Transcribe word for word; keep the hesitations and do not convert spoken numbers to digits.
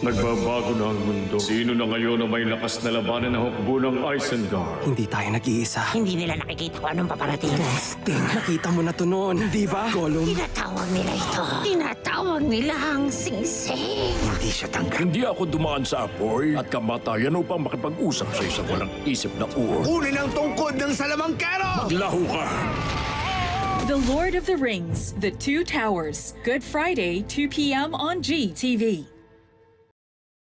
Nagbabago na ang mundo. Sino na ngayon ang may lakas na labanan ng hukbo ng Isengard? Hindi tayo nag-iisa. Hindi nila nakikita kung anong paparating. Ting, nakita mo na to noon, di ba? Gollum. Tinatawag nila ito. Tinatawag nila ang singsing. Hindi siya tanggap. Hindi ako dumaan sa apoy at kamatayan upang makipag-usap sa isang walang isip na uod. Kunin ang tungkod ng salamangkero! Maglaho ka! The Lord of the Rings, The Two Towers. Good Friday, two p m on G T V.